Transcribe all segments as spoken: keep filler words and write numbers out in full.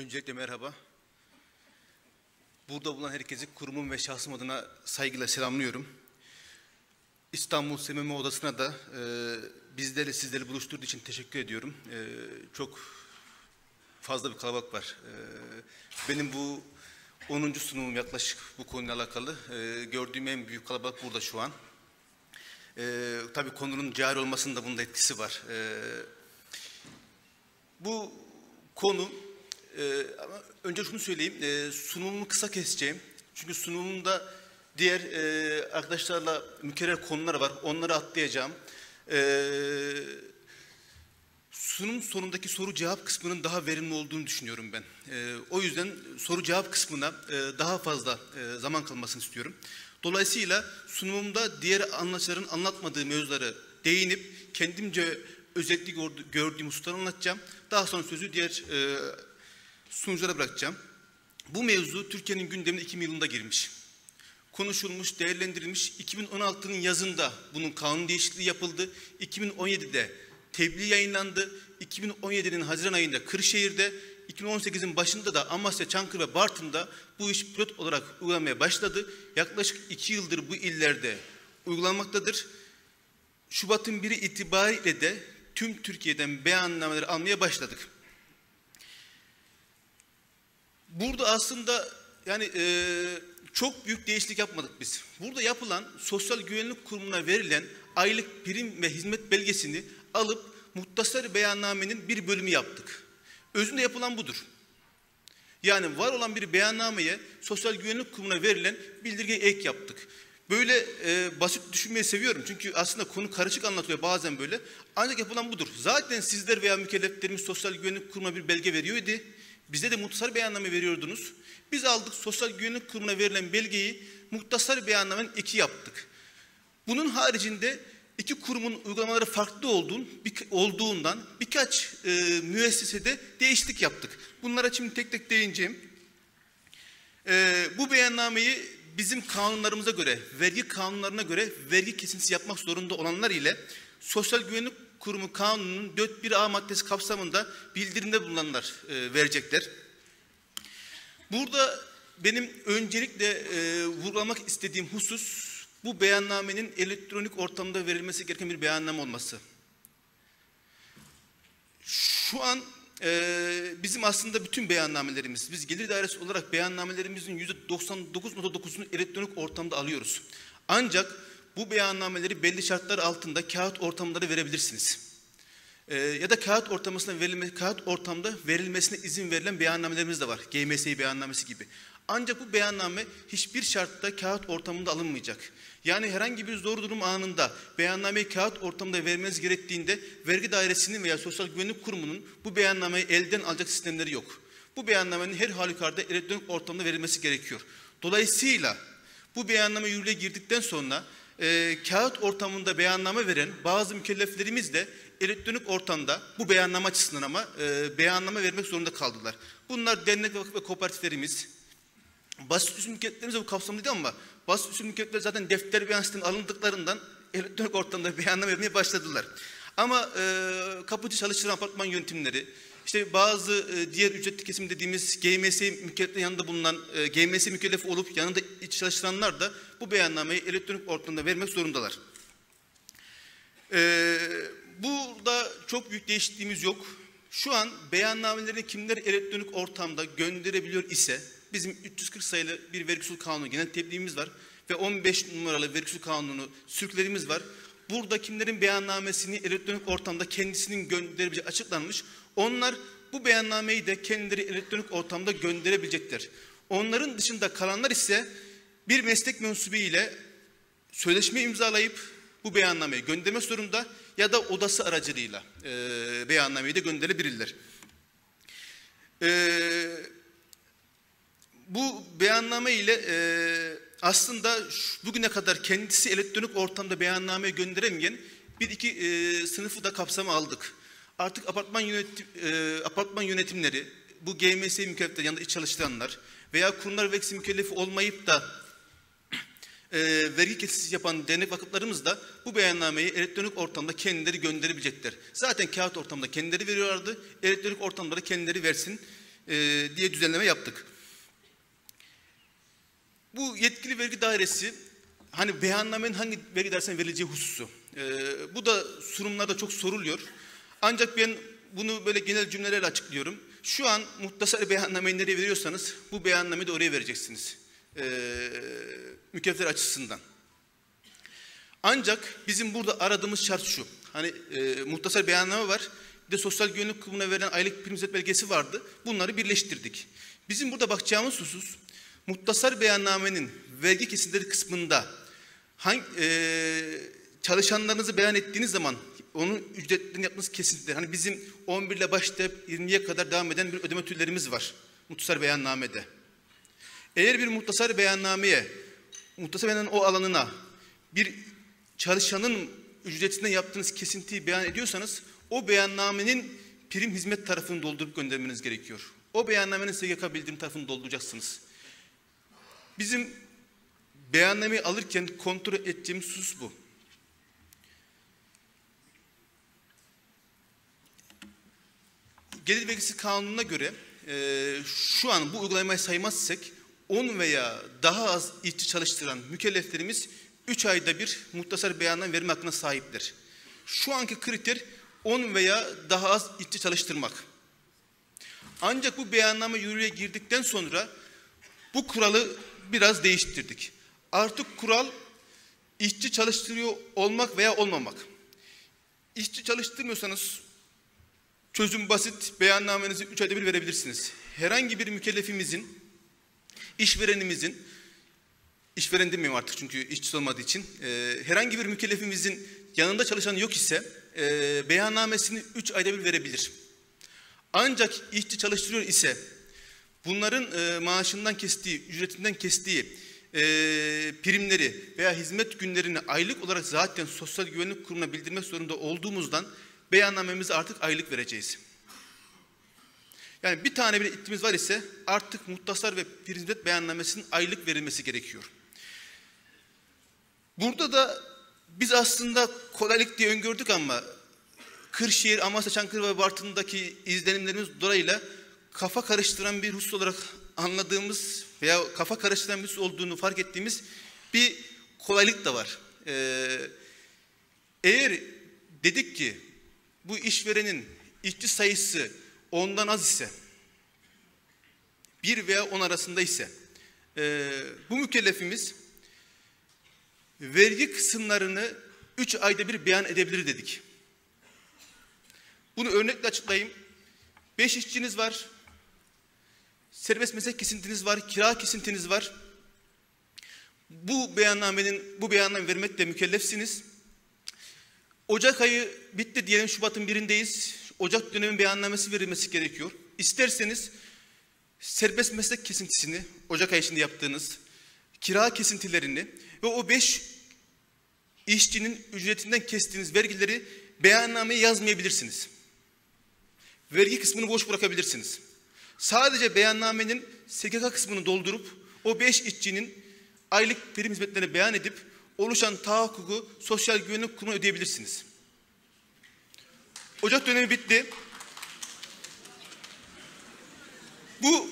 Öncelikle merhaba. Burada bulunan herkesi kurumum ve şahsım adına saygıyla selamlıyorum. İstanbul S M M Odası'na da e, bizleri sizleri buluşturduğu için teşekkür ediyorum. E, çok fazla bir kalabalık var. E, benim bu onuncu sunumum yaklaşık bu konuyla alakalı. E, gördüğüm en büyük kalabalık burada şu an. E, tabii konunun cari olmasının da bunda etkisi var. E, bu konu, e, ama önce şunu söyleyeyim, e, sunumumu kısa keseceğim. Çünkü sunumumda diğer e, arkadaşlarla mükerrer konular var, onları atlayacağım. E, sunum sonundaki soru cevap kısmının daha verimli olduğunu düşünüyorum ben. E, o yüzden soru cevap kısmına e, daha fazla e, zaman kalmasını istiyorum. Dolayısıyla sunumumda diğer anlatıcıların anlatmadığı mevzuları değinip kendimce özellikle gördüğüm hususları anlatacağım. Daha sonra sözü diğer e, sunuculara bırakacağım. Bu mevzu Türkiye'nin gündemine iki bin yılında girmiş. Konuşulmuş, değerlendirilmiş. iki bin on altının yazında bunun kanun değişikliği yapıldı. iki bin on yedide tebliğ yayınlandı. iki bin on yedinin Haziran ayında Kırşehir'de, iki bin on sekizin başında da Amasya, Çankırı ve Bartın'da bu iş pilot olarak uygulanmaya başladı. Yaklaşık iki yıldır bu illerde uygulanmaktadır. Şubat'ın biri itibariyle de tüm Türkiye'den beyannameleri almaya başladık. Burada aslında yani e, çok büyük değişiklik yapmadık biz. Burada yapılan Sosyal Güvenlik Kurumu'na verilen aylık prim ve hizmet belgesini alıp muhtasar beyannamenin bir bölümü yaptık. Özünde yapılan budur. Yani var olan bir beyannameye Sosyal Güvenlik Kurumu'na verilen bildirgeyi ek yaptık. Böyle e, basit düşünmeyi seviyorum. Çünkü aslında konu karışık anlatıyor bazen böyle. Ancak yapılan budur. Zaten sizler veya mükelleflerimiz Sosyal Güvenlik Kurumu'na bir belge veriyordu. Bize de muhtasar beyanname veriyordunuz. Biz aldık Sosyal Güvenlik Kurumu'na verilen belgeyi muhtasar beyannamenin eki yaptık. Bunun haricinde iki kurumun uygulamaları farklı olduğun, bir, olduğundan birkaç e, müessesede değişiklik yaptık. Bunlara şimdi tek tek değineceğim. E, bu beyannameyi bizim kanunlarımıza göre, vergi kanunlarına göre vergi kesintisi yapmak zorunda olanlar ile Sosyal Güvenlik Kurumu Kanunu'nun dört bir A maddesi kapsamında bildirimde bulunanlar e, verecekler. Burada benim öncelikle e, vurgulamak istediğim husus, bu beyannamenin elektronik ortamda verilmesi gereken bir beyanname olması. Şu an e, bizim aslında bütün beyannamelerimiz, biz gelir dairesi olarak beyannamelerimizin yüzde doksan dokuz nokta dokuzunu elektronik ortamda alıyoruz. Ancak bu beyannameleri belli şartlar altında kağıt ortamları verebilirsiniz. E, ya da kağıt ortamına verilme, kağıt ortamda verilmesine izin verilen beyannamelerimiz de var. G M S beyannamesi gibi. Ancak bu beyanname hiçbir şartta kağıt ortamında alınmayacak. Yani herhangi bir zor durum anında beyannameyi kağıt ortamında vermeniz gerektiğinde vergi dairesinin veya Sosyal Güvenlik Kurumu'nun bu beyannameyi elden alacak sistemleri yok. Bu beyannamenin her halükarda elektronik ortamda verilmesi gerekiyor. Dolayısıyla bu beyanname yürürlüğe girdikten sonra e, kağıt ortamında beyanname veren bazı mükelleflerimiz de elektronik ortamda bu beyanname açısından ama e, beyanname vermek zorunda kaldılar. Bunlar dernek ve kooperatiflerimiz. Basit usul mülkiyetlerimiz bu kapsamda değil ama basit usul mülkiyetler zaten defter beyan sistemi alındıklarından elektronik ortamda beyanname vermeye başladılar. Ama e, kapıcı çalıştıran apartman yönetimleri, işte bazı e, diğer ücretli kesim dediğimiz G M S mükelleflerin yanında bulunan e, G M S mükellefi olup yanında çalıştıranlar da bu beyannameyi elektronik ortamda vermek zorundalar. E, burada çok büyük değişikliğimiz yok. Şu an beyannamelerini kimler elektronik ortamda gönderebiliyor ise bizim üç yüz kırk sayılı bir vergi usul kanunu genel tebliğimiz var ve on beş numaralı vergi usul kanunu sürkülerimiz var. Burada kimlerin beyannamesini elektronik ortamda kendisinin gönderebileceği açıklanmış. Onlar bu beyannameyi de kendileri elektronik ortamda gönderebilecekler. Onların dışında kalanlar ise bir meslek mensubu ile sözleşme imzalayıp bu beyannameyi göndermek zorunda ya da odası aracılığıyla e, beyannameyi de gönderebilirler. Eee Bu beyanname ile e, aslında şu, bugüne kadar kendisi elektronik ortamda beyanname gönderemeyen bir iki e, sınıfı da kapsama aldık. Artık apartman, yönetim, e, apartman yönetimleri, bu G M S mükellefleri yanında iç çalıştıranlar veya kurumlar vergisi mükellefi olmayıp da e, vergi kesintisi yapan dernek vakıflarımız da bu beyannameyi elektronik ortamda kendileri gönderebilecekler. Zaten kağıt ortamda kendileri veriyorlardı, elektronik ortamda da kendileri versin e, diye düzenleme yaptık. Bu yetkili vergi dairesi hani beyannamenin hangi vergi dairesine verileceği hususu. E, bu da sunumlarda çok soruluyor. Ancak ben bunu böyle genel cümlelerle açıklıyorum. Şu an muhtasar beyannameyi nereye veriyorsanız bu beyannameyi de oraya vereceksiniz. E, mükellefler açısından. Ancak bizim burada aradığımız şart şu. Hani e, muhtasar beyanname var. Bir de Sosyal Güvenlik Kurumu'na verilen aylık prim hizmet belgesi vardı. Bunları birleştirdik. Bizim burada bakacağımız husus muhtasar beyannamenin vergi kesintileri kısmında hangi, e, çalışanlarınızı beyan ettiğiniz zaman onun ücretlerini yaptığınız kesintiler. Hani bizim on bir ile başlayıp yirmiye kadar devam eden bir ödeme türlerimiz var muhtasar beyannamede. Eğer bir muhtasar beyannameye, muhtasar beyannamenin o alanına bir çalışanın ücretinden yaptığınız kesintiyi beyan ediyorsanız o beyannamenin prim hizmet tarafını doldurup göndermeniz gerekiyor. O beyannamenin S G K bildirim tarafını dolduracaksınız. Bizim beyannameyi alırken kontrol edeceğimiz husus bu. Gelir vergisi kanununa göre e, şu an bu uygulamayı saymazsak on veya daha az işçi çalıştıran mükelleflerimiz üç ayda bir muhtasar beyanname verme hakkına sahiptir. Şu anki kriter on veya daha az işçi çalıştırmak. Ancak bu beyanname yürürlüğe girdikten sonra bu kuralı biraz değiştirdik. Artık kural işçi çalıştırıyor olmak veya olmamak. İşçi çalıştırmıyorsanız çözüm basit, beyannamenizi üç ayda bir verebilirsiniz. Herhangi bir mükellefimizin, işverenimizin, işveren demeyeyim artık çünkü işçi olmadığı için, e, herhangi bir mükellefimizin yanında çalışan yok ise e, beyannamesini üç ayda bir verebilir. Ancak işçi çalıştırıyor ise bunların e, maaşından kestiği, ücretinden kestiği e, primleri veya hizmet günlerini aylık olarak zaten Sosyal Güvenlik Kurumu'na bildirmek zorunda olduğumuzdan beyannamemizi artık aylık vereceğiz. Yani bir tane bile ittimiz var ise artık muhtasar ve prim hizmet beyannamesinin aylık verilmesi gerekiyor. Burada da biz aslında kolaylık diye öngördük ama Kırşehir, Amasya, Çankırı ve Bartın'daki izlenimlerimiz dolayısıyla kafa karıştıran bir husus olarak anladığımız veya kafa karıştıran bir husus olduğunu fark ettiğimiz bir kolaylık da var. Ee, eğer dedik ki bu işverenin işçi sayısı ondan az ise, bir veya on arasında ise e, bu mükellefimiz vergi kısımlarını üç ayda bir beyan edebilir dedik. Bunu örnekle açıklayayım. Beş işçiniz var, serbest meslek kesintiniz var, kira kesintiniz var. Bu beyannamenin, bu beyanname vermekle mükellefsiniz. Ocak ayı bitti diyelim, Şubat'ın birindeyiz. Ocak dönemin beyannamesi verilmesi gerekiyor. İsterseniz serbest meslek kesintisini, Ocak ayı içinde yaptığınız kira kesintilerini ve o beş işçinin ücretinden kestiğiniz vergileri beyannameye yazmayabilirsiniz. Vergi kısmını boş bırakabilirsiniz. Sadece beyannamenin S G K kısmını doldurup o beş işçinin aylık prim hizmetlerini beyan edip oluşan tahakkuku Sosyal Güvenlik Kurumu'na ödeyebilirsiniz. Ocak dönemi bitti. Bu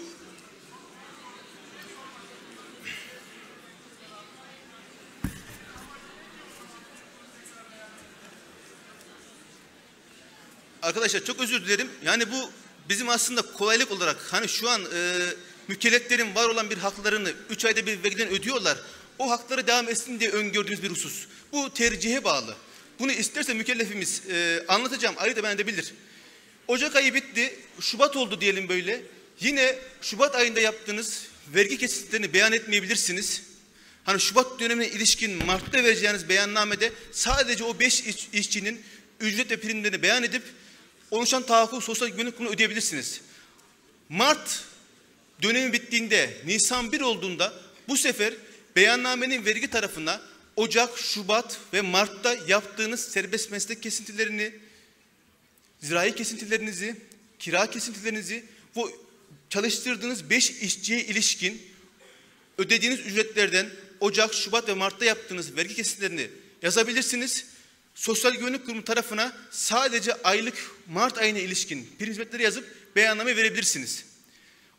arkadaşlar çok özür dilerim. Yani bu bizim aslında kolaylık olarak hani şu an e, mükelleflerin var olan bir haklarını üç ayda bir vergiden ödüyorlar. O hakları devam etsin diye öngördüğümüz bir husus. Bu tercihe bağlı. Bunu isterse mükellefimiz e, anlatacağım, ayrı da ben edebilir. Ocak ayı bitti, Şubat oldu diyelim böyle. Yine Şubat ayında yaptığınız vergi kesitlerini beyan etmeyebilirsiniz. Hani Şubat dönemine ilişkin Mart'ta vereceğiniz beyannamede sadece o beş iş, işçinin ücret ve primlerini beyan edip oluşan tahakkuk Sosyal Güvenlik Kurumu'na ödeyebilirsiniz. Mart dönemi bittiğinde, Nisan bir olduğunda bu sefer beyannamenin vergi tarafına Ocak, Şubat ve Mart'ta yaptığınız serbest meslek kesintilerini, zirai kesintilerinizi, kira kesintilerinizi, bu çalıştırdığınız beş işçiye ilişkin ödediğiniz ücretlerden Ocak, Şubat ve Mart'ta yaptığınız vergi kesintilerini yazabilirsiniz. Sosyal Güvenlik Kurumu tarafına sadece aylık Mart ayına ilişkin prim hizmetleri yazıp beyanname verebilirsiniz.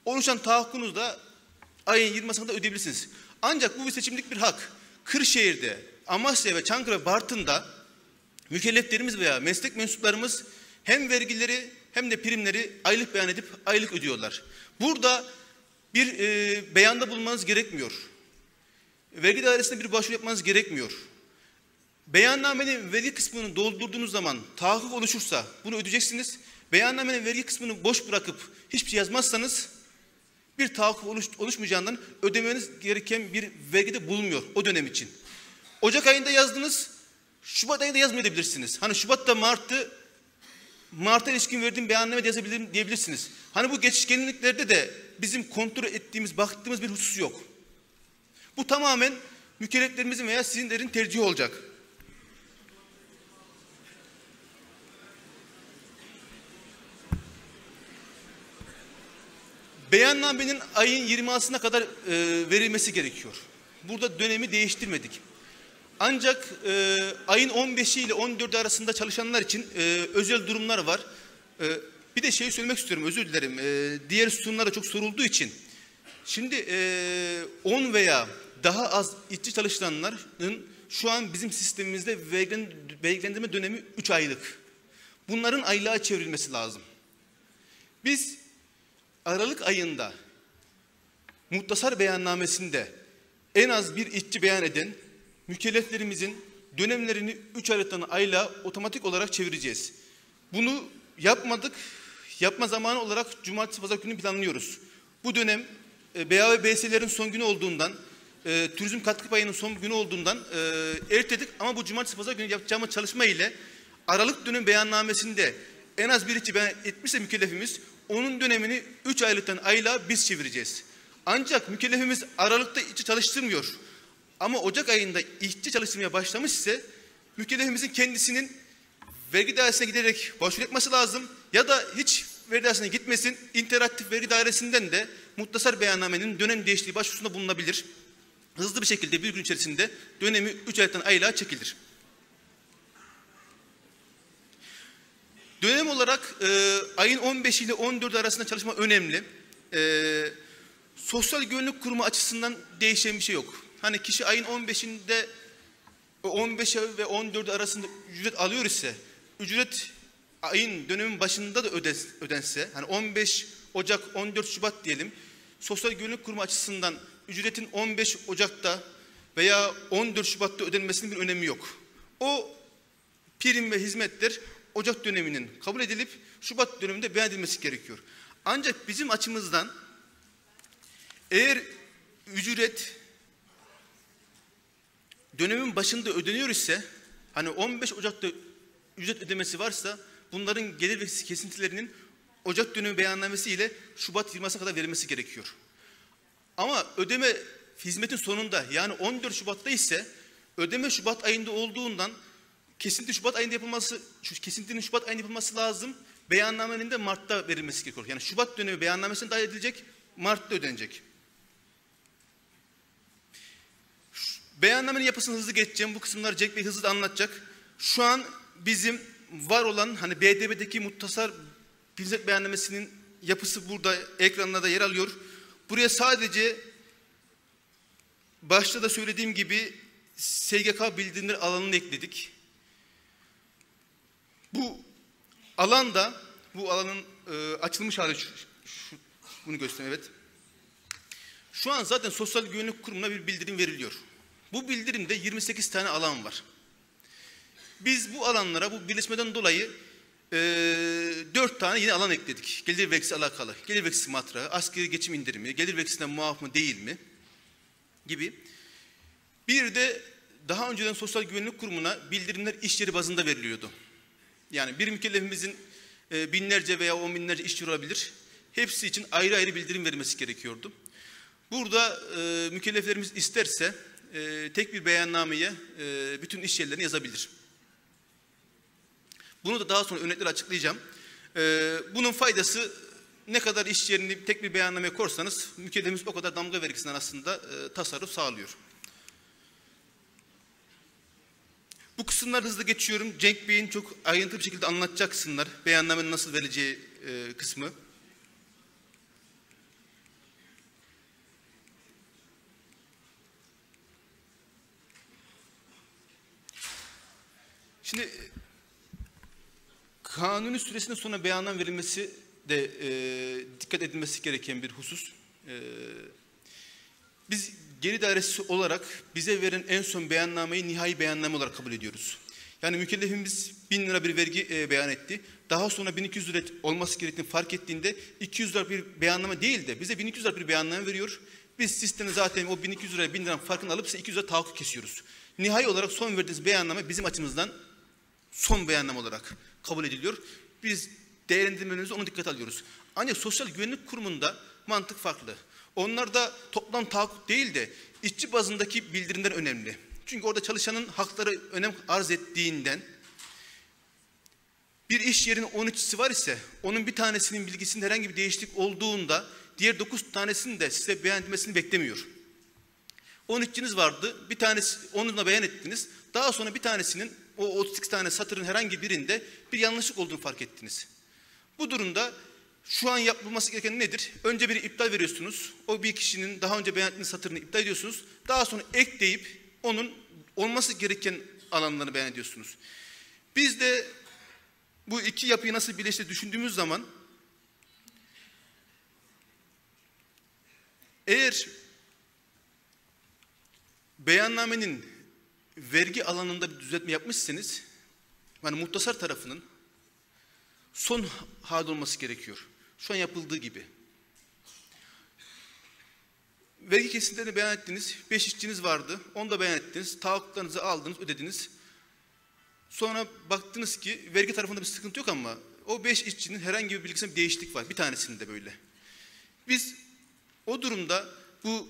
Oluşan tahakkunuzu da ayın yirmisinde ödeyebilirsiniz. Ancak bu bir seçimlik bir hak. Kırşehir'de, Amasya ve Çankırı ve Bartın'da mükelleflerimiz veya meslek mensuplarımız hem vergileri hem de primleri aylık beyan edip aylık ödüyorlar. Burada bir e, beyanda bulunmanız gerekmiyor. Vergi dairesinde bir başvuru yapmanız gerekmiyor. Beyannamenin vergi kısmını doldurduğunuz zaman tahakkuk oluşursa bunu ödeyeceksiniz. Beyannamenin vergi kısmını boş bırakıp hiçbir şey yazmazsanız bir tahakkuk oluş, oluşmayacağından ödemeniz gereken bir vergide bulunmuyor o dönem için. Ocak ayında yazdınız, Şubat ayında yazmayabilirsiniz. Hani Şubat'ta Mart'ı Mart'a ilişkin verdiğim beyanname yazabilirim diyebilirsiniz. Hani bu geçişkenliklerde de bizim kontrol ettiğimiz, baktığımız bir husus yok. Bu tamamen mükelleflerimizin veya sizinlerin tercihi olacak. Beyannamenin ayın yirmi altısına kadar e, verilmesi gerekiyor. Burada dönemi değiştirmedik. Ancak e, ayın on beşi ile on dördü arasında çalışanlar için e, özel durumlar var. E, bir de şey söylemek istiyorum, özür dilerim. E, diğer sütunlara çok sorulduğu için. Şimdi e, on veya daha az işçi çalışanların şu an bizim sistemimizde vergilendirme dönemi üç aylık. Bunların aylığa çevrilmesi lazım. Biz Aralık ayında muhtasar beyannamesinde en az bir işçi beyan eden mükelleflerimizin dönemlerini üç aylıktan aylığa otomatik olarak çevireceğiz. Bunu yapmadık. Yapma zamanı olarak cumartesi pazar günü planlıyoruz. Bu dönem e, B A ve B S'lerin son günü olduğundan, e, turizm katkı payının son günü olduğundan e, erteledik. Ama bu cumartesi pazar günü yapacağımız çalışma ile Aralık dönem beyannamesinde en az bir işçi beyan etmişse mükellefimiz, onun dönemini üç aylıktan aylığa biz çevireceğiz. Ancak mükellefimiz Aralık'ta işçi çalıştırmıyor. Ama Ocak ayında işçi çalıştırmaya başlamış ise mükellefimizin kendisinin vergi dairesine giderek başvuru yapması lazım. Ya da hiç vergi dairesine gitmesin, interaktif vergi dairesinden de muhtasar beyannamenin dönem değişikliği başvurusunda bulunabilir. Hızlı bir şekilde bir gün içerisinde dönemi üç aylıktan aylığa çekilir. Dönem olarak e, ayın on beşi ile on dördü arasında çalışma önemli. E, Sosyal Güvenlik Kurumu açısından değişen bir şey yok. Hani kişi ayın on beşinde on beş ve on dördü arasında ücret alıyor ise ücret ayın dönemin başında da ödense, hani on beş Ocak on dört Şubat diyelim, Sosyal Güvenlik Kurumu açısından ücretin on beş Ocak'ta veya on dört Şubat'ta ödenmesinin bir önemi yok. O prim ve hizmetler Ocak döneminin kabul edilip Şubat döneminde beyan edilmesi gerekiyor. Ancak bizim açımızdan eğer ücret dönemin başında ödeniyor ise, hani on beş Ocak'ta ücret ödemesi varsa bunların gelir ve kesintilerinin Ocak dönemi beyannamesi ile Şubat yirmisine kadar verilmesi gerekiyor. Ama ödeme hizmetin sonunda, yani on dört Şubat'ta ise ödeme Şubat ayında olduğundan kesinti Şubat ayında yapılması, kesintinin Şubat ayında yapılması lazım. Beyannamenin de Mart'ta verilmesi gerekiyor. Yani Şubat dönemi beyannamesine dahil edilecek, Mart'ta ödenecek. Beyannamenin yapısını hızlı geçeceğim. Bu kısımları Cenk Bey hızlı da anlatacak. Şu an bizim var olan hani B D B'deki muhtasar hizmet beyannamesinin yapısı burada ekranlarda yer alıyor. Buraya sadece başta da söylediğim gibi S G K bildirimleri alanını ekledik. Bu alanda, bu alanın e, açılmış hali şu, şu, bunu göstereyim, evet. Şu an zaten Sosyal Güvenlik Kurumu'na bir bildirim veriliyor. Bu bildirimde yirmi sekiz tane alan var. Biz bu alanlara, bu birleşmeden dolayı e, dört tane yeni alan ekledik. Gelir vergisi alakalı. Gelir vergisi matrağı, asgari geçim indirimi, gelir vergisinden muaf mı değil mi gibi. Bir de daha önceden Sosyal Güvenlik Kurumu'na bildirimler iş yeri bazında veriliyordu. Yani bir mükellefimizin e, binlerce veya on binlerce iş yeri olabilir. Hepsi için ayrı ayrı bildirim verilmesi gerekiyordu. Burada e, mükelleflerimiz isterse e, tek bir beyannameye e, bütün iş yerlerini yazabilir. Bunu da daha sonra örnekleri açıklayacağım. E, bunun faydası, ne kadar iş yerini tek bir beyannameye korsanız mükellefimiz o kadar damga vergisinden aslında e, tasarruf sağlıyor. Bu kısımlar hızlı geçiyorum. Cenk Bey'in çok ayrıntılı bir şekilde anlatacak kısımlar. Beyannamenin nasıl verileceği e, kısmı. Şimdi kanuni süresinden sonra beyanname verilmesi de e, dikkat edilmesi gereken bir husus. E, biz Gelir dairesi olarak bize veren en son beyannameyi nihai beyanname olarak kabul ediyoruz. Yani mükellefimiz bin lira bir vergi e, beyan etti. Daha sonra bin iki yüz lira olması gerektiğini fark ettiğinde iki yüz lira bir beyanname değil de bize bin iki yüz lira bir beyanname veriyor. Biz sistemi zaten o bin iki yüz liraya bin liranın farkını alıp size iki yüz lira tahakkuk kesiyoruz. Nihai olarak son verdiğiniz beyanname bizim açımızdan son beyanname olarak kabul ediliyor. Biz değerlendirmemizi onu dikkate alıyoruz. Ancak Sosyal Güvenlik Kurumu'nda mantık farklı. Onlarda toplam tahakkuk değil de işçi bazındaki bildirimler önemli. Çünkü orada çalışanın hakları önem arz ettiğinden bir iş yerinin on işçisi var ise onun bir tanesinin bilgisinde herhangi bir değişiklik olduğunda diğer dokuz tanesinin de size beyan etmesini beklemiyor. on işçiniz vardı, bir tanesi onunla beyan ettiniz. Daha sonra bir tanesinin o otuz sekiz tane satırın herhangi birinde bir yanlışlık olduğunu fark ettiniz. Bu durumda şu an yapılması gereken nedir? Önce bir iptal veriyorsunuz. O bir kişinin daha önce beyan ettiği satırını iptal ediyorsunuz. Daha sonra ekleyip onun olması gereken alanlarını beyan ediyorsunuz. Biz de bu iki yapıyı nasıl birleştirdiğini düşündüğümüz zaman eğer beyannamenin vergi alanında bir düzeltme yapmışsanız, yani muhtasar tarafının son halde olması gerekiyor. Şu an yapıldığı gibi. Vergi kesintilerini beyan ettiniz. Beş işçiniz vardı. Onu da beyan ettiniz. Tahakkuklarınızı aldınız, ödediniz. Sonra baktınız ki vergi tarafında bir sıkıntı yok ama o beş işçinin herhangi bir bilgisinde bir değişiklik var. Bir tanesinde böyle. Biz o durumda bu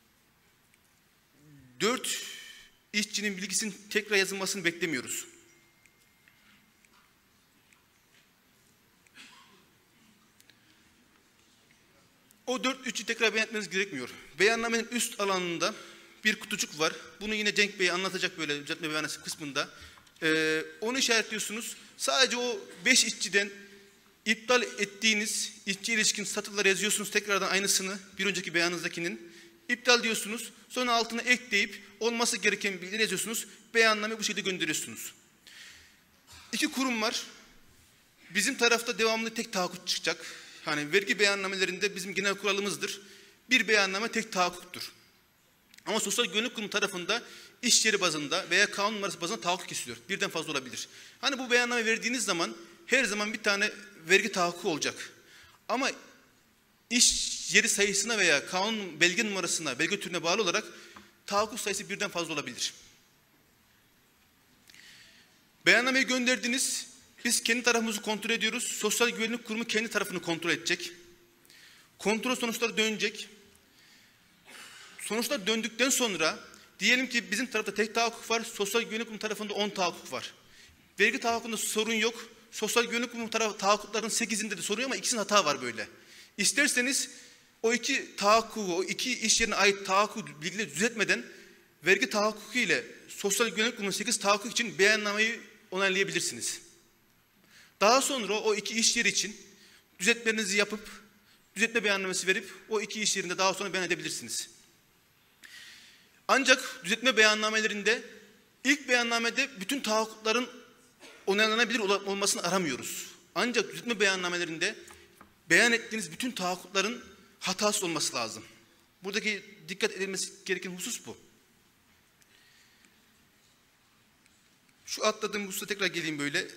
dört işçinin bilgisinin tekrar yazılmasını beklemiyoruz. O dört üçü tekrar beyan etmeniz gerekmiyor. Beyannamenin üst alanında bir kutucuk var. Bunu yine Cenk Bey anlatacak böyle düzeltme beyanası kısmında. Ee, onu işaretliyorsunuz. Sadece o beş işçiden iptal ettiğiniz işçi ilişkin satırları yazıyorsunuz. Tekrardan aynısını bir önceki beyanınızdakinin. İptal diyorsunuz. Sonra altına ekleyip olması gereken bilgileri yazıyorsunuz. Beyanname bu şekilde gönderiyorsunuz. İki kurum var. Bizim tarafta devamlı tek tahakkuk çıkacak. Hani vergi beyannamelerinde bizim genel kuralımızdır. Bir beyanname tek tahakkuktur. Ama Sosyal Güvenlik Kurumu tarafında iş yeri bazında veya kanun numarası bazında tahakkuk kesiliyor. Birden fazla olabilir. Hani bu beyanname verdiğiniz zaman her zaman bir tane vergi tahakkuku olacak. Ama iş yeri sayısına veya kanun belge numarasına, belge türüne bağlı olarak tahakkuk sayısı birden fazla olabilir. Beyannameyi gönderdiniz. Biz kendi tarafımızı kontrol ediyoruz. Sosyal Güvenlik Kurumu kendi tarafını kontrol edecek. Kontrol sonuçları dönecek. Sonuçlar döndükten sonra diyelim ki bizim tarafta tek tahakkuk var. Sosyal Güvenlik Kurumu tarafında on tahakkuk var. Vergi tahakkukunda sorun yok. Sosyal Güvenlik Kurumu tarafı tahakkukların sekizinde de sorun yok ama ikisinin hata var böyle. İsterseniz o iki tahakkuku, o iki iş yerine ait tahakkuk bilgileri düzeltmeden vergi tahakkuku ile Sosyal Güvenlik Kurumu'nun sekiz tahakkuk için beyannameyi onaylayabilirsiniz. Daha sonra o iki iş yeri için düzeltmelerinizi yapıp düzeltme beyannamesi verip o iki iş yerinde daha sonra beyan edebilirsiniz. Ancak düzeltme beyannamelerinde ilk beyannamede bütün tahakkukların onaylanabilir olmasını aramıyoruz. Ancak düzeltme beyannamelerinde beyan ettiğiniz bütün tahakkukların hatasız olması lazım. Buradaki dikkat edilmesi gereken husus bu. Şu atladığım hususa tekrar geleyim böyle.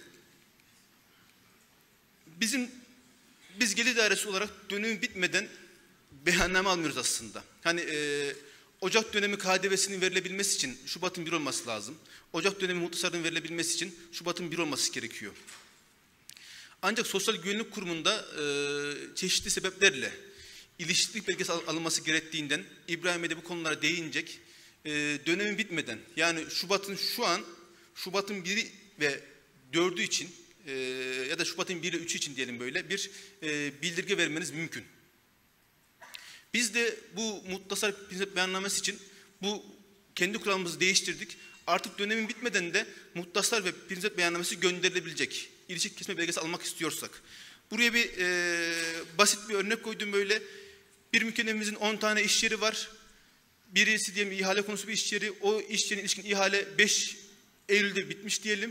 Bizim biz gelir dairesi olarak dönemi bitmeden beyanname almıyoruz aslında. Hani e, Ocak dönemi K D V'sinin verilebilmesi için Şubat'ın bir olması lazım. Ocak dönemi muhtasarının verilebilmesi için Şubat'ın bir olması gerekiyor. Ancak Sosyal Güvenlik Kurumu'nda e, çeşitli sebeplerle ilişkilik belgesi al alınması gerektiğinden İbrahim Bey de bu konulara değinecek. E, dönemin bitmeden yani Şubat'ın şu an Şubat'ın biri ve dördü için e, ya da Şubat'ın biri ve üçü için diyelim böyle bir e, bildirge vermeniz mümkün. Biz de bu muhtasar hizmet beyannamesi için bu kendi kuralımızı değiştirdik. Artık dönemin bitmeden de muhtasar ve hizmet beyannamesi gönderilebilecek. İlişki kesme belgesi almak istiyorsak. Buraya bir e, basit bir örnek koydum böyle. Bir mükellefimizin on tane iş yeri var. Birisi diyelim ihale konusu bir iş yeri. O iş yerine ilişkin ihale beş Eylül'de bitmiş diyelim.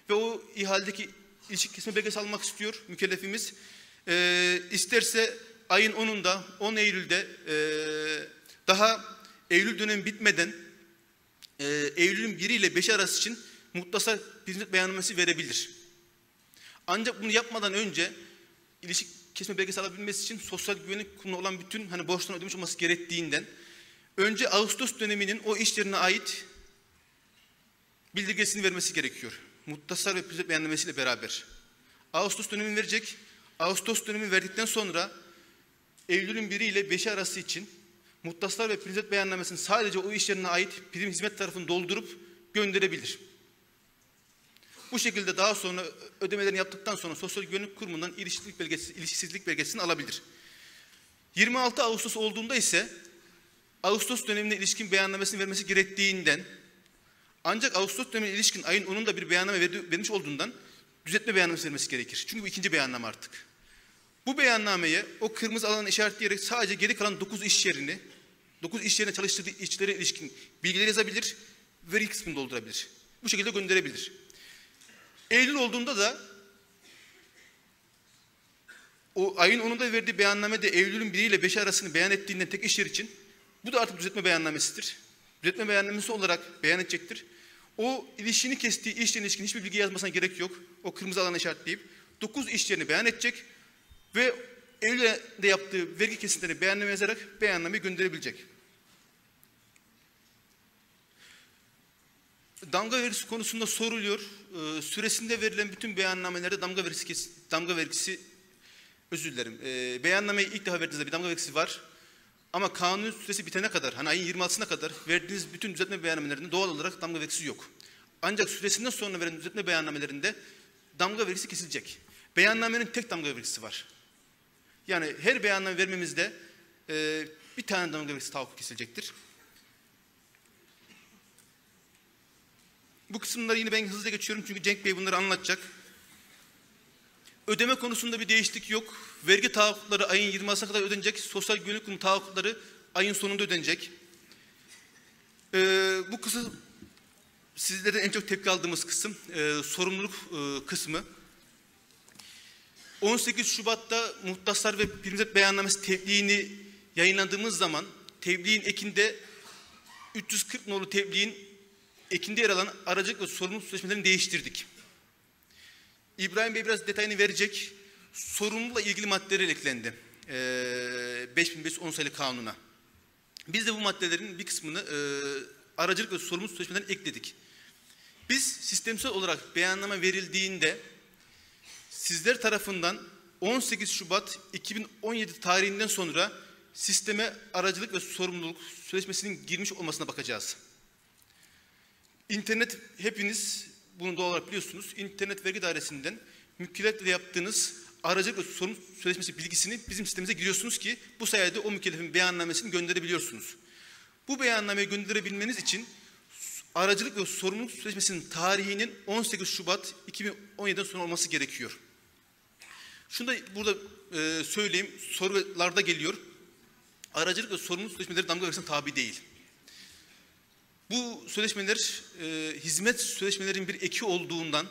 ve o ihaledeki ilişki kesme belgesi almak istiyor mükellefimiz. E, isterse ayın onunda, on Eylül'de e, daha Eylül dönemi bitmeden e, Eylül'ün biri ile beşi arası için muhtasar hizmet beyannamesi verebilir. Ancak bunu yapmadan önce ilişki kesme belgesi alabilmesi için Sosyal Güvenlik Kurumu'na olan bütün hani borçlarını ödemiş olması gerektiğinden önce Ağustos döneminin o iş yerine ait bildirgesini vermesi gerekiyor. Muhtasar ve hizmet beyannamesiyle beraber. Ağustos dönemini verecek. Ağustos dönemini verdikten sonra Eylül'ün biri ile beşi arası için muhtasar ve hizmet beyannamesini sadece o iş yerine ait prim hizmet tarafını doldurup gönderebilir. Bu şekilde daha sonra ödemelerini yaptıktan sonra Sosyal Güvenlik Kurumu'ndan ilişkisizlik belgesi, ilişkisizlik belgesini alabilir. yirmi altı Ağustos olduğunda ise Ağustos dönemine ilişkin beyannamesini vermesi gerektiğinden ancak Ağustos dönemine ilişkin ayın onunda bir beyanname vermiş olduğundan düzeltme beyannamesi vermesi gerekir. Çünkü bu ikinci beyanname artık. Bu beyannameye o kırmızı alanı işaretleyerek sadece geri kalan dokuz iş yerini, dokuz iş yerine çalıştırdığı işçilere ilişkin bilgileri yazabilir, veri kısmını doldurabilir. Bu şekilde gönderebilir. Eylül olduğunda da o ayın onunda verdiği beyannamede Eylül'ün biri ile beşi arasını beyan ettiğinden tek iş yer için bu da artık düzeltme beyannamesidir. Düzeltme beyannamesi olarak beyan edecektir. O ilişkini kestiği iş yerine ilişkin hiçbir bilgi yazmasına gerek yok. O kırmızı alanı işaretleyip dokuz iş yerini beyan edecek ve Eylül'de yaptığı vergi kesintilerini beyanname yazarak beyannameyi gönderebilecek. Damga vergisi konusunda soruluyor. Ee, süresinde verilen bütün beyannamelerde damga vergisi, damga vergisi özür dilerim. Ee, beyannameyi ilk defa verdiğinizde bir damga vergisi var. Ama kanun süresi bitene kadar, hani ayın yirmi altısına kadar verdiğiniz bütün düzeltme beyannamelerinde doğal olarak damga vergisi yok. Ancak süresinden sonra verilen düzeltme beyannamelerinde damga vergisi kesilecek. Beyannamenin tek damga vergisi var. Yani her beyanname vermemizde e, bir tane damga vergisi tahakkuk kesilecektir. Bu kısımları yine ben hızlıca geçiyorum çünkü Cenk Bey bunları anlatacak. Ödeme konusunda bir değişiklik yok. Vergi tahakkukları ayın yirmi altısına kadar ödenecek. Sosyal Güvenlik Kurumu tahakkukları ayın sonunda ödenecek. Ee, bu kısım sizlerden en çok tepki aldığımız kısım, e, sorumluluk e, kısmı. on sekiz Şubat'ta muhtasar ve prim hizmet beyannamesi tebliğini yayınladığımız zaman tebliğin ekinde üç yüz kırk nolu tebliğin ekinde yer alan aracılık ve sorumluluk sözleşmelerini değiştirdik. İbrahim Bey biraz detayını verecek. Sorumlulukla ilgili maddeler eklendi. Ee, beş bin beş yüz on sayılı kanuna. Biz de bu maddelerin bir kısmını e, aracılık ve sorumluluk sözleşmelerine ekledik. Biz sistemsel olarak beyanname verildiğinde sizler tarafından on sekiz Şubat iki bin on yedi tarihinden sonra sisteme aracılık ve sorumluluk sözleşmesinin girmiş olmasına bakacağız. İnternet, hepiniz bunu doğal olarak biliyorsunuz. İnternet Vergi Dairesi'nden mükellefle yaptığınız aracılık ve sorumluluk sözleşmesi bilgisini bizim sistemimize giriyorsunuz ki bu sayede o mükellefin beyannamesini gönderebiliyorsunuz. Bu beyannameyi gönderebilmeniz için aracılık ve sorumluluk sözleşmesinin tarihinin on sekiz Şubat iki bin on yedi'den sonra olması gerekiyor. Şunu da burada e, söyleyeyim, sorularda geliyor. Aracılık ve sorumluluk sözleşmeleri damga vergisine tabi değil. Bu sözleşmeler e, hizmet sözleşmelerinin bir eki olduğundan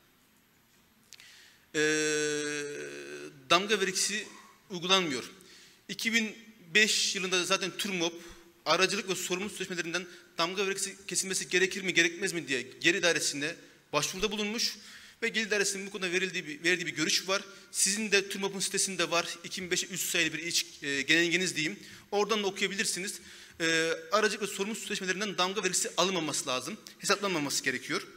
e, damga vergisi uygulanmıyor. iki bin beş yılında zaten TÜRMOP aracılık ve sorumluluk sözleşmelerinden damga vergisi kesilmesi gerekir mi gerekmez mi diye Gelir Dairesi'nde başvuruda bulunmuş ve Gelir Dairesi'nin bu konuda verildiği bir, verdiği bir görüş var. Sizin de TÜRMOP'un sitesinde var. iki bin beş'e üç sayılı bir iç, e, genelgeniz diyeyim. Oradan da okuyabilirsiniz. E, aracılık ve sorumluluk sözleşmelerinden damga vergisi alınmaması lazım. Hesaplanmaması gerekiyor.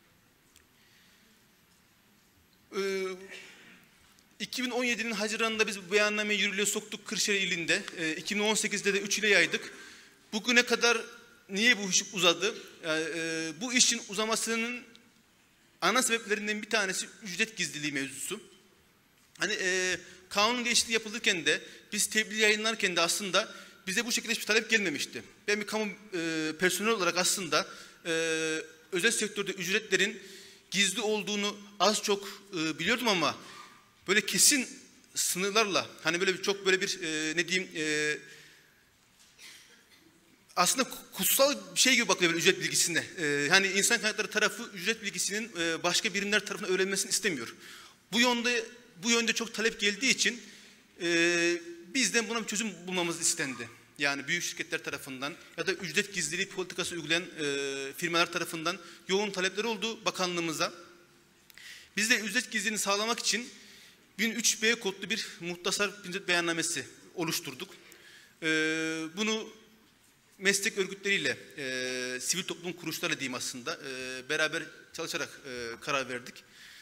E, iki bin on yedi'nin Haziran'ında biz bu beyannameyi yürürlüğe soktuk Kırşehir ilinde. E, iki bin on sekiz'de de üç ile yaydık. Bugüne kadar niye bu iş uzadı? Yani, e, bu işin uzamasının ana sebeplerinden bir tanesi ücret gizliliği mevzusu. Hani e, kanun değişikliği yapılırken de biz tebliğ yayınlarken de aslında bize bu şekilde hiçbir talep gelmemişti. Ben bir kamu e, personeli olarak aslında e, özel sektörde ücretlerin gizli olduğunu az çok e, biliyordum ama böyle kesin sınırlarla hani böyle bir çok böyle bir e, ne diyeyim e, aslında kutsal bir şey gibi bakılıyor ücret bilgisine. Ee, hani insan kaynakları tarafı ücret bilgisinin e, başka birimler tarafından öğrenilmesini istemiyor. Bu yönde bu yönde çok talep geldiği için e, bizden buna bir çözüm bulmamız istendi. Yani büyük şirketler tarafından ya da ücret gizliliği politikası uygulayan e, firmalar tarafından yoğun talepler oldu bakanlığımıza. Biz de ücret gizliliğini sağlamak için bin üç B kodlu bir muhtasar ücret beyannamesi oluşturduk. E, bunu meslek örgütleriyle, e, sivil toplum kuruluşlarıyla diyeyim aslında e, beraber çalışarak e, karar verdik.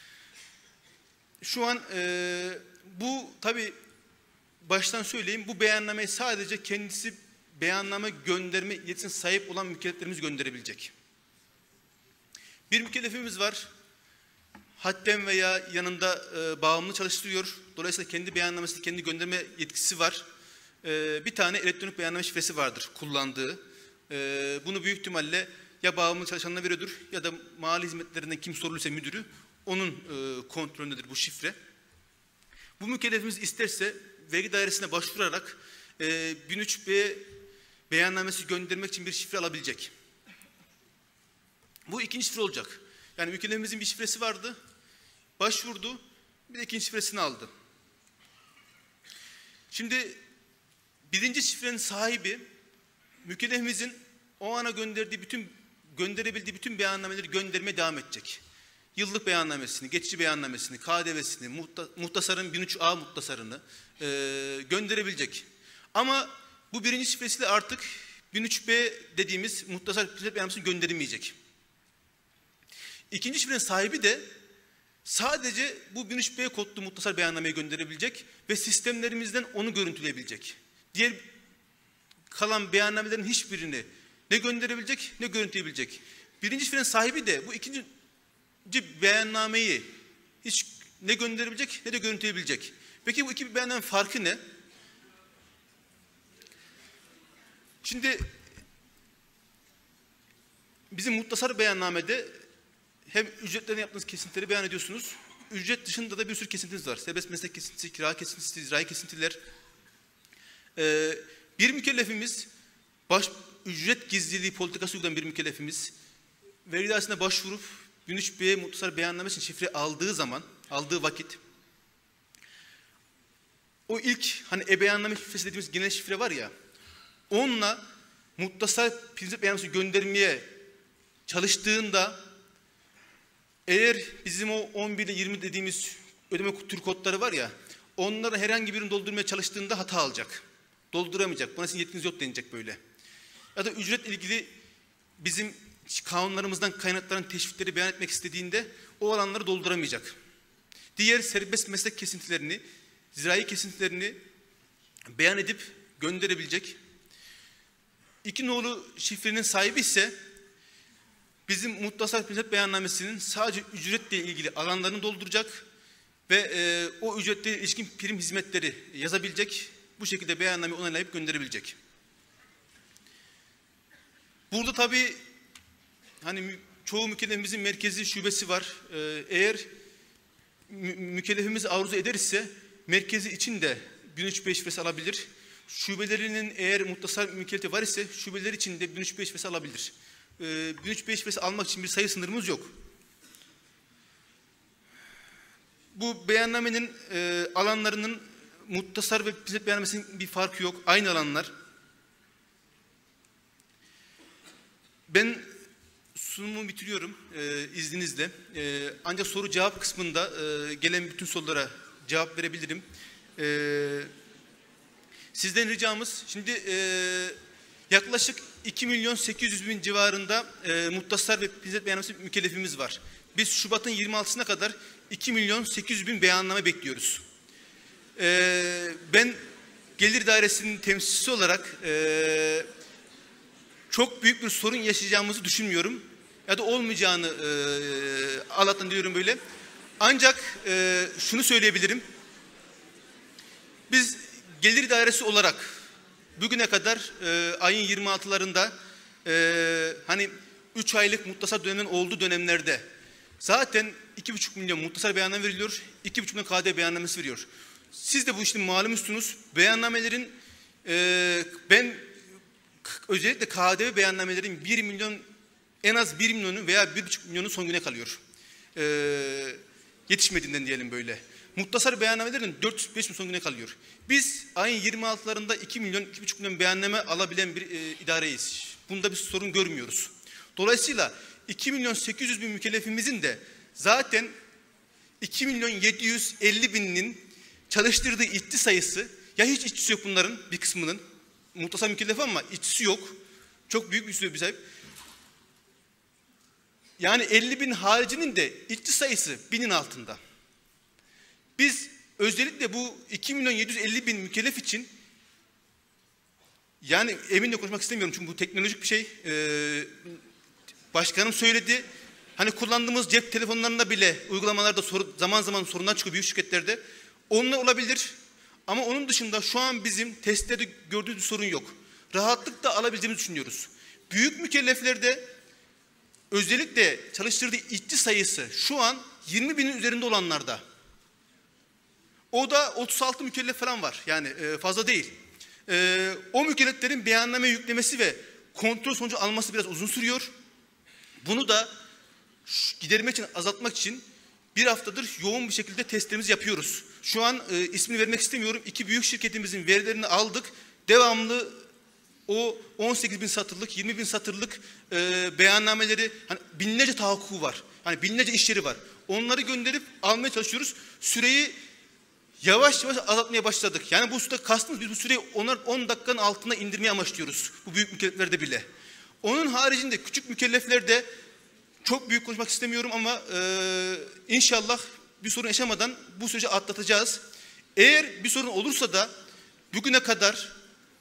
Şu an e, bu tabii baştan söyleyeyim, bu beyannameyi sadece kendisi beyanname gönderme yetisine sahip olan mükelleflerimiz gönderebilecek. Bir mükellefimiz var, hadden veya yanında e, bağımlı çalıştırıyor. Dolayısıyla kendi beyannamesini kendi gönderme yetkisi var. E, bir tane elektronik beyanname şifresi vardır kullandığı. E, bunu büyük ihtimalle ya bağımlı çalışanına veriyordur ya da mali hizmetlerinden kim soruluysa müdürü onun e, kontrolündedir bu şifre. Bu mükellefimiz isterse vergi dairesine başvurarak e, bin üç B beyannamesi göndermek için bir şifre alabilecek. Bu ikinci şifre olacak. Yani mükellefimizin bir şifresi vardı, başvurdu, bir de ikinci şifresini aldı. Şimdi birinci şifrenin sahibi mükellefimizin o ana gönderdiği bütün gönderebildiği bütün beyannameleri göndermeye devam edecek. Yıllık beyannamesini, geçici beyannamesini, K D V'sini, muhta, muhtasarın bin üç A muhtasarını e, gönderebilecek. Ama bu birinci şifresiyle artık bin üç B dediğimiz muhtasar ücret beyannamesini gönderilmeyecek. İkinci şifrenin sahibi de sadece bu bin üç B kodlu muhtasar beyannameyi gönderebilecek ve sistemlerimizden onu görüntüleyebilecek. Diğer kalan beyannamelerin hiçbirini ne gönderebilecek ne görüntüleyebilecek. Birinci şifrenin sahibi de bu ikinci beyannameyi hiç ne gönderebilecek ne de görüntüleyebilecek. Peki bu iki beyannamenin farkı ne? Şimdi bizim muhtasar beyannamede hem ücretlerine yaptığınız kesintileri beyan ediyorsunuz. Ücret dışında da bir sürü kesintiniz var. Serbest meslek kesintisi, kira kesintisi, icrai kesintiler. Ee, bir mükellefimiz, baş, ücret gizliliği politikası uygulayan bir mükellefimiz, vergi dairesine başvurup bin üç B muhtasar beyanname için şifre aldığı zaman, aldığı vakit, o ilk hani e-beyanname şifresi dediğimiz genel şifre var ya, onunla muhtasar ücret beyannamesi göndermeye çalıştığında, eğer bizim o on bir ile yirmi dediğimiz ödeme tür kodları var ya, onlara herhangi birini doldurmaya çalıştığında hata alacak. Dolduramayacak. Buna sizin yetkiniz yok denilecek böyle. Ya da ücret ilgili bizim kanunlarımızdan kaynaklanan teşvikleri beyan etmek istediğinde o alanları dolduramayacak. Diğer serbest meslek kesintilerini, zirai kesintilerini beyan edip gönderebilecek. İki nolu şifrenin sahibi ise bizim muhtasar ücret beyannamesinin sadece ücretle ilgili alanlarını dolduracak ve e, o ücretle ilişkin prim hizmetleri yazabilecek. Bu şekilde beyannameyi onaylayıp gönderebilecek. Burada tabii hani çoğu mükellefimizin merkezi şubesi var. Ee, eğer mü mükellefimiz arzu eder ise merkezi için de bin üç B şifresi alabilir. Şubelerinin eğer muhtasar mükellefi var ise şubeler için de bin üç B şifresi alabilir. Ee, bin üç B şifresi almak için bir sayı sınırımız yok. Bu beyannamenin e, alanlarının muhtasar ve ücret beyannamesinin bir farkı yok. Aynı alanlar. Ben sunumu bitiriyorum e, izninizle. E, ancak soru cevap kısmında e, gelen bütün sorulara cevap verebilirim. E, sizden ricamız, şimdi e, yaklaşık iki milyon sekiz yüz bin civarında e, muhtasar ve ücret beyannamesi mükellefimiz var. Biz Şubat'ın yirmi altısına kadar iki milyon sekiz yüz bin beyanname bekliyoruz. E, ben Gelir Dairesi'nin temsilcisi olarak e, çok büyük bir sorun yaşayacağımızı düşünmüyorum. Ya da olmayacağını e, Allah'tan diyorum böyle. Ancak e, şunu söyleyebilirim. Biz Gelir Dairesi olarak bugüne kadar e, ayın yirmi altılarında e, hani üç aylık muhtasar dönemin olduğu dönemlerde zaten iki buçuk milyon muhtasar beyanname veriliyor. iki buçuk milyon K D beyannamesi veriyor. Siz de bu işin malumusunuz. Beyannamelerin e, ben özellikle K D V beyannamelerinin bir milyon, en az bir milyonu veya bir buçuk milyonu son güne kalıyor. Ee, yetişmediğinden diyelim böyle. Muhtasar beyannamelerin dört yüz beş milyon son güne kalıyor. Biz ayın yirmi altılarında iki milyon, iki buçuk milyon beyanname alabilen bir e, idareyiz. Bunda bir sorun görmüyoruz. Dolayısıyla iki milyon sekiz yüz bin mükellefimizin de zaten iki milyon yedi yüz elli bininin çalıştırdığı işçi sayısı, ya hiç işçisi yok bunların bir kısmının, muhtasar mükellef ama işçisi yok. Çok büyük bir süre bir sahip. Yani elli bin haricinin de işçi sayısı binin altında. Biz özellikle bu iki milyon yedi yüz elli bin mükellef için, yani eminle konuşmak istemiyorum çünkü bu teknolojik bir şey. Ee, başkanım söyledi. Hani kullandığımız cep telefonlarında bile uygulamalarda soru, zaman zaman sorunlar çıkıyor büyük şirketlerde. Onunla olabilir. Ama onun dışında şu an bizim testlerde gördüğümüz bir sorun yok. Rahatlıkla alabileceğimizi düşünüyoruz. Büyük mükelleflerde özellikle çalıştırdığı işçi sayısı şu an yirmi binin üzerinde olanlarda. O da otuz altı mükellef falan var. Yani e, fazla değil. E, o mükelleflerin beyanname yüklemesi ve kontrol sonucu alması biraz uzun sürüyor. Bunu da gidermek için, azaltmak için bir haftadır yoğun bir şekilde testlerimizi yapıyoruz. Şu an e, ismini vermek istemiyorum. İki büyük şirketimizin verilerini aldık. Devamlı o on sekiz bin satırlık, yirmi bin satırlık e, beyannameleri, hani binlerce tahakkuku var. Hani binlerce iş yeri var. Onları gönderip almaya çalışıyoruz. Süreyi yavaş yavaş azaltmaya başladık. Yani bu sürede kastımız, biz bu süreyi on dakikanın altına indirmeye amaçlıyoruz. Bu büyük mükelleflerde bile. Onun haricinde küçük mükelleflerde çok büyük konuşmak istemiyorum ama e, inşallah bir sorun yaşamadan bu süreci atlatacağız. Eğer bir sorun olursa da bugüne kadar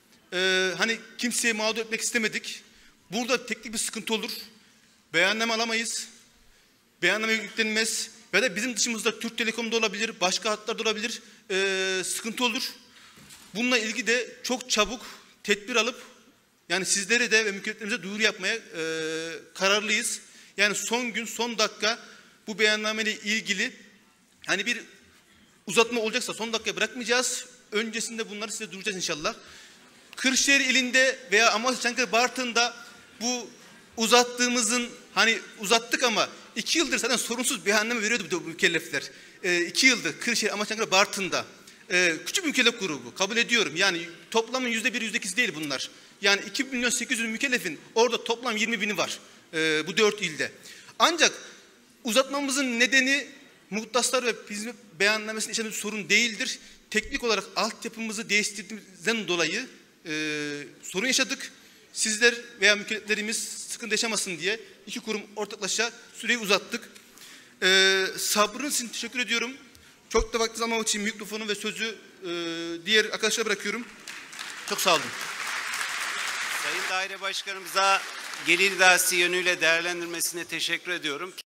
e, hani kimseye mağdur etmek istemedik. Burada teknik bir sıkıntı olur. Beyanname alamayız. Beyanname yüklenmez. Ya da bizim dışımızda Türk Telekom'da olabilir, başka hatlarda olabilir. E, sıkıntı olur. Bununla ilgili de çok çabuk tedbir alıp, yani sizlere de ve mükelleflerimize duyuru yapmaya e, kararlıyız. Yani son gün, son dakika bu beyannameyle ilgili hani bir uzatma olacaksa son dakikaya bırakmayacağız. Öncesinde bunları size duyuracağız inşallah. Kırşehir ilinde veya Amasya, Çankırı, Bartın'da bu uzattığımızın, hani uzattık ama iki yıldır zaten sorunsuz beyanname veriyordu bu mükellefler. E, iki yıldır Kırşehir, Amasya, Çankırı, Bartın'da. E, küçük mükellef grubu kabul ediyorum. Yani toplamın yüzde bir, yüzde ikisi değil bunlar. Yani iki milyon sekiz yüz mükellefin orada toplam yirmi bini var. E, bu dört ilde. Ancak uzatmamızın nedeni muhtasar ve hizmet beyannamesinin içinde sorun değildir. Teknik olarak altyapımızı değiştirdiğimizden dolayı e, sorun yaşadık. Sizler veya mükelleflerimiz sıkıntı yaşamasın diye iki kurum ortaklaşa süreyi uzattık. E, sabrınız için teşekkür ediyorum. Çok da vakti zaman için mikrofonu ve sözü e, diğer arkadaşlara bırakıyorum. Çok sağ olun. Sayın Daire Başkanımıza gelir idaresi yönüyle değerlendirmesine teşekkür ediyorum.